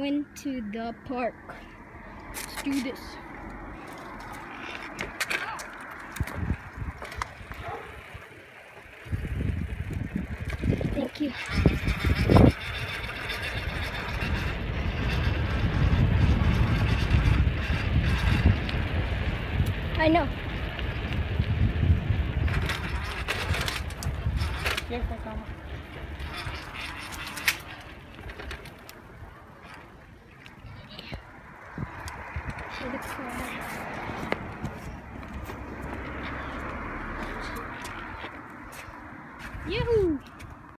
going to the park. Let's do this. Thank you. I know. Yes, I come.